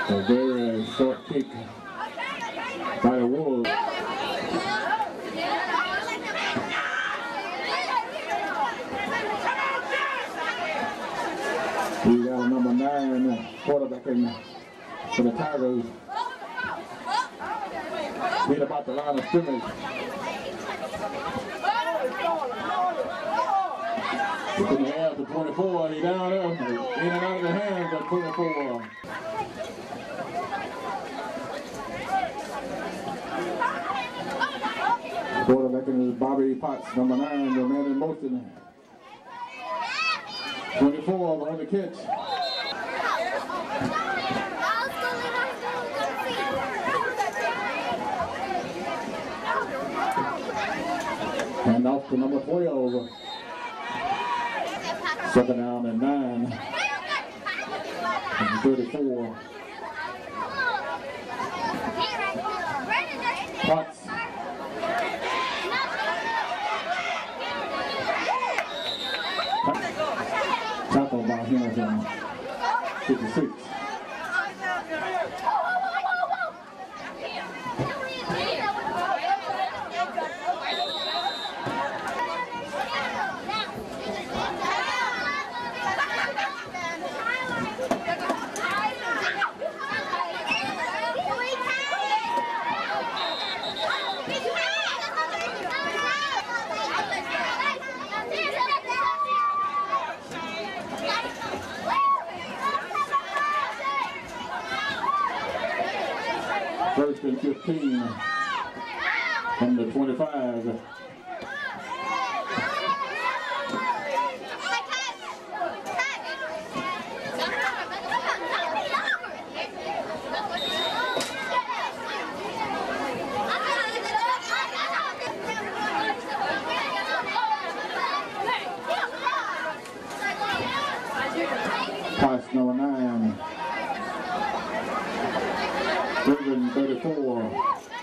A very short kick by the Wolves. We got a number 9 quarterback in for the Tigers. Hit about the line of scrimmage. It's in the hands of 24. He down there. In and out of the hands of 24. Quarterback in is Bobby Potts, number 9, the man in motion. 24 on the catch. And off to number 12. Second down and 9. And 34. Potts. Tackle by Hamilton. 56. First and 15 from the 25. Pass number 9. 34.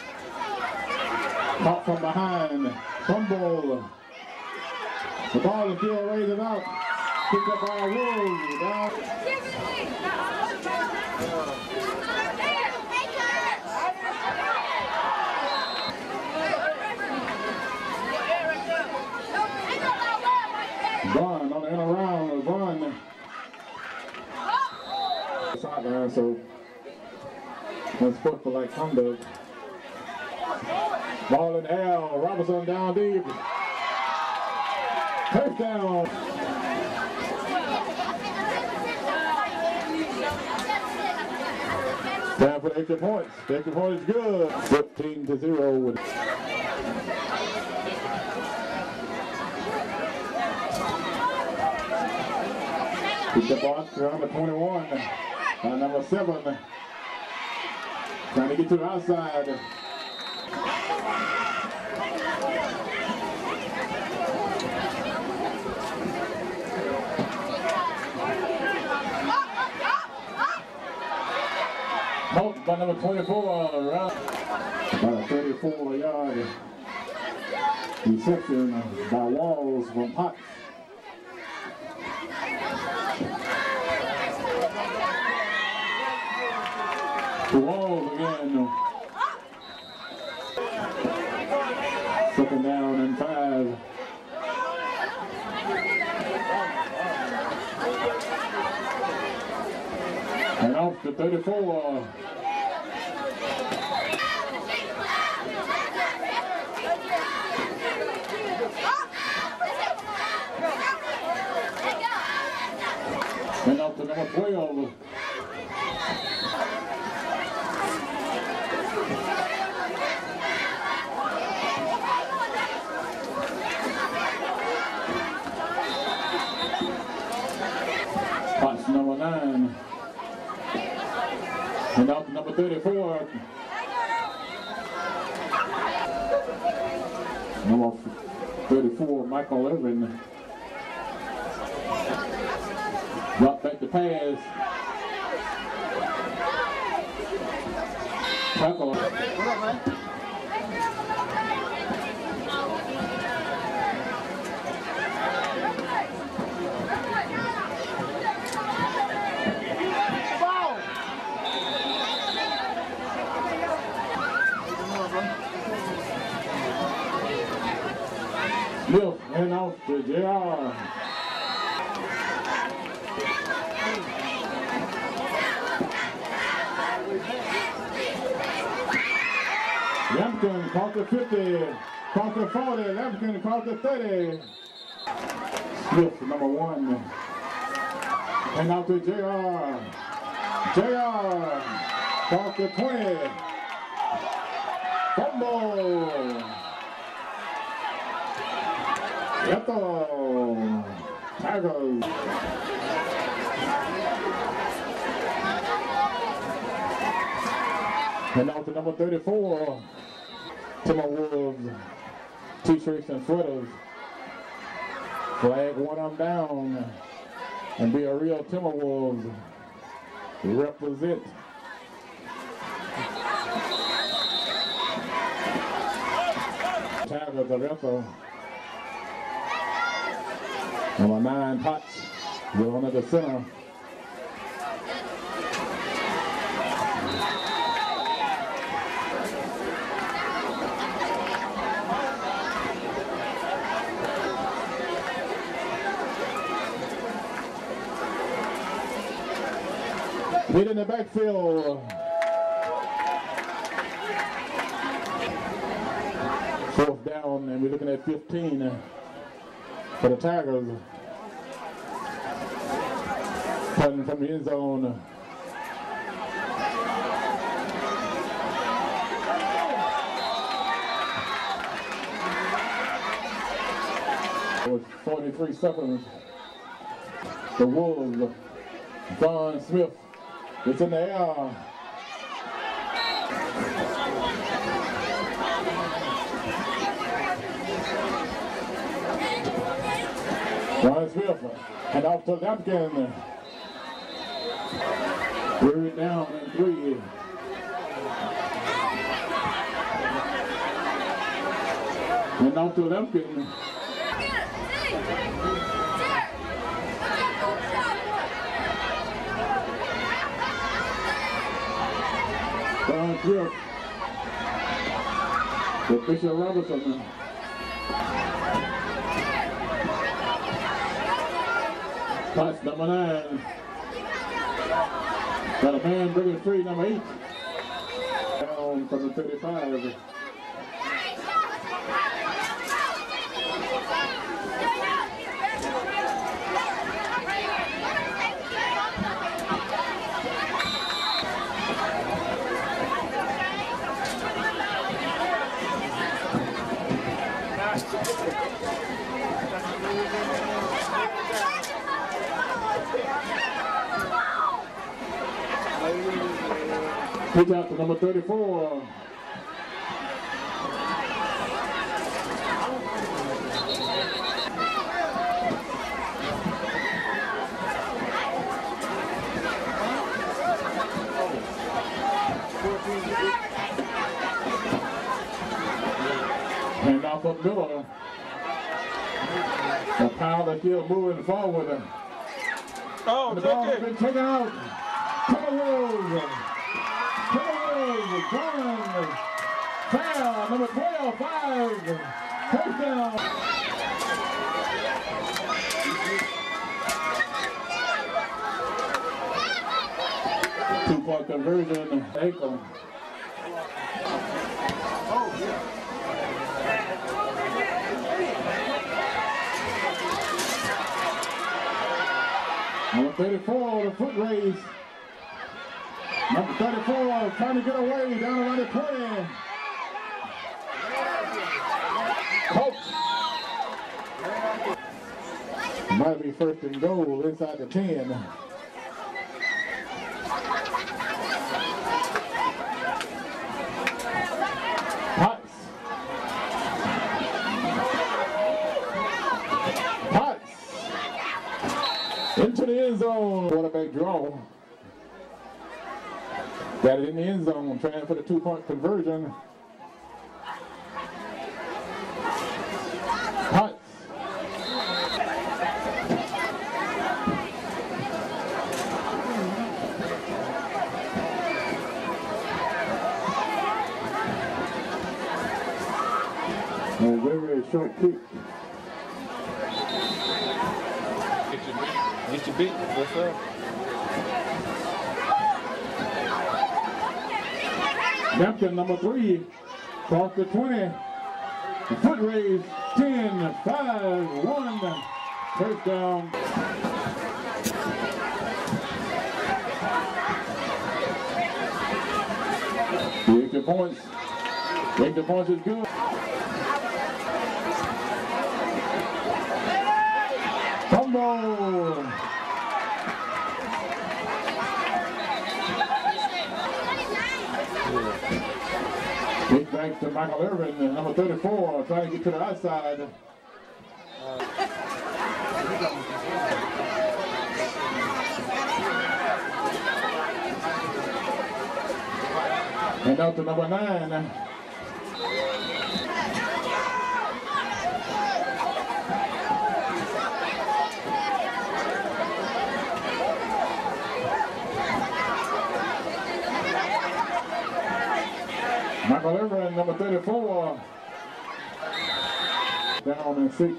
Caught from behind. Fumble. The ball is still raised out. Picked up by Wolves. Vaughn on the end around. Vaughn. Sideline, so that's supposed to like conduct. Ball in the air. Robinson down deep. Touchdown. Time for the extra points. The extra point is good. 15-0. Keep the ball around the 21. Number 7. Trying to get to the outside. Caught by number 24, around about a 34-yard reception by Walls from Potts. To Walls again. Second down and 5. And off to 34. And off to number 12. Potts number 9. And out to number 34. Number 34, Michael Irvin. Drop back to pass. Tackle. What up, man? Smith and off to JR. Lampkin caught the 50, caught the 40, Lampkin caught the 30. Smith, number 1. And out to JR. JR caught the 20. Fumble. Yeto. Tigers. And out to number 34. Timberwolves t-shirts and sweaters. Flag one them down and be a real Timberwolves. Represent. Tigers Aretha. Number 9 Potts going at the center. Hit in the backfield. 4th down, and we're looking at 15 for the Tigers. Cutting from the end zone. With 43 seconds, the Wolves, Von Smith. It's in the air. Ryan Smith and off to Lampkin. Threw it down and 3. And off to Lampkin. Don Smith with Bishop Robertson. Potts, number 9. Got a man bringing free, number 8. Down from the 35. Pitch out to number 34. And off of Miller. The Powder still moving forward. Oh, the ball has been taken out. Timberwolves. Timberwolves gone. Foul, number 12, 5. Touchdown. Two-point conversion. Ankle. oh, yeah. Number 34, the foot race. Number 34 trying to get away down around the 20. Coach. Might be 1st and goal inside the 10. Potts. Potts. Into the end zone. Quarterback draw. Got it in the end zone, trying for the 2-point conversion. Potts. A very short kick. Get your beat. What's up? Napkin number 3, cross the 20. Foot raise, 10, 5, 1. Touchdown. The extra points. The extra points is good. Fumble. Kick back to Michael Irvin, number 34, trying to get to the outside. And out to number 9. Michael Irvin, number 34, down in 6.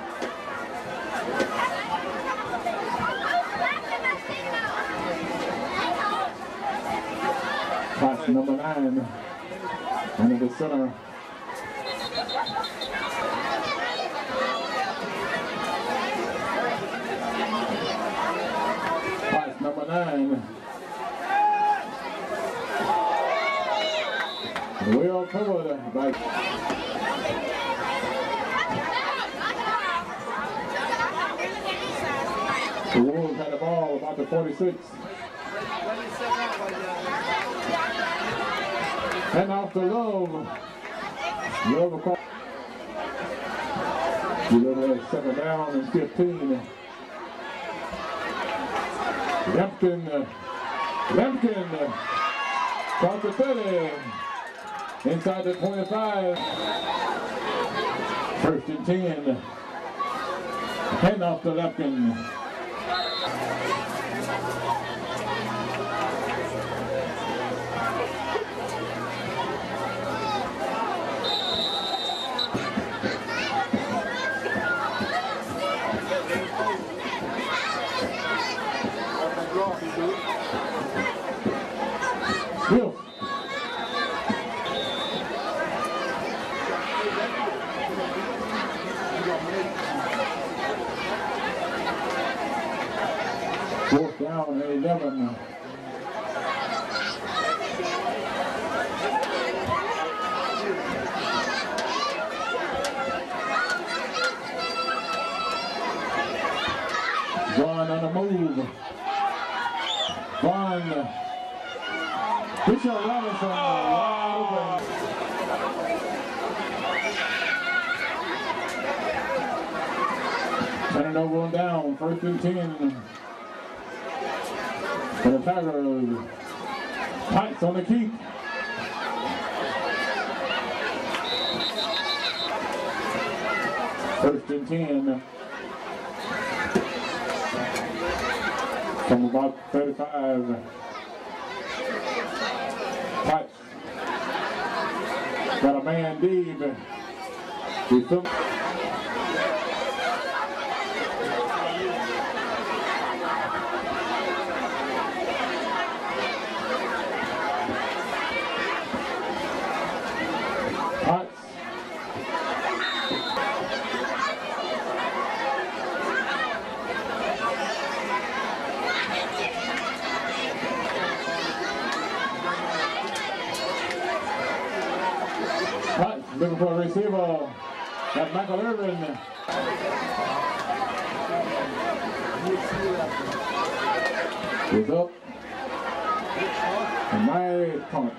Pass number 9, and the center. Pass number 9. Well covered by the Wolves had the ball about the 46. And off to Love. Love across. Love has 7 down and 15. Lampkin across the 30. Inside the 25. First and 10. Hand off to Lampkin. Smith. Fourth down and 11. Vaughn on the move. Vaughn. Bishop Robinson wide open. Turning over and down. First and 10. For the Tigers. Pikes on the keep. First and 10. From about 35. Pikes. Got a man deep. He's still looking for a receiver. That's Michael Irvin. He's up. A nice punt.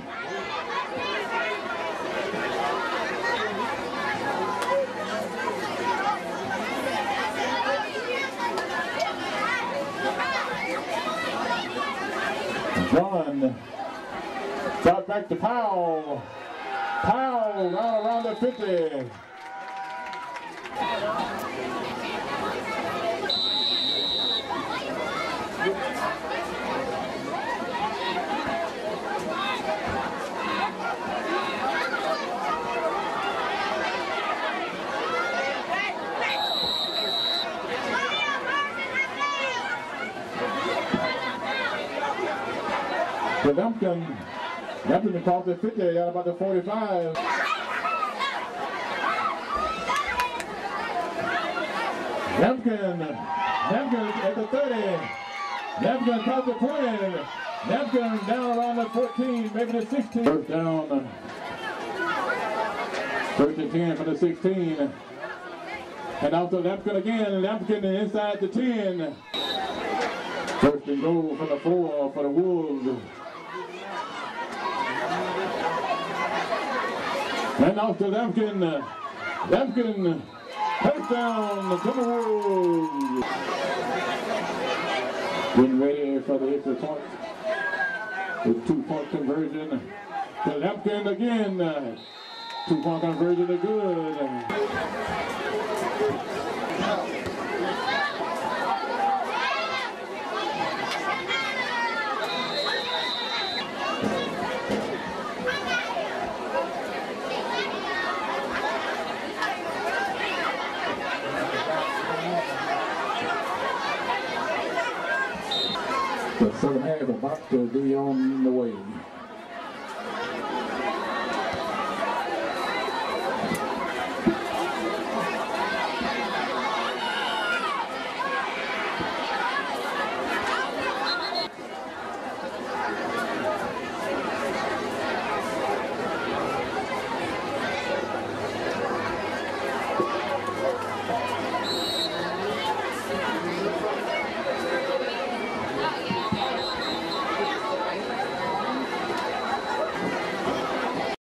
John. Shot back to Powell. Powell right around the 50. to Lampkin. Lampkin across the 50, out about the 45. Lampkin at the 30. Lampkin across the 20. Lampkin down around the 14, maybe the 16. First down. First and 10 for the 16. And out to Lampkin again. Lampkin inside the 10. First and goal for the 4 for the Wolves. And out to Lampkin. Lampkin, touchdown to the Wolves. Getting ready for the extra point. The 2-point conversion to Lampkin again. 2-point conversion is good. The second half about to be on the way.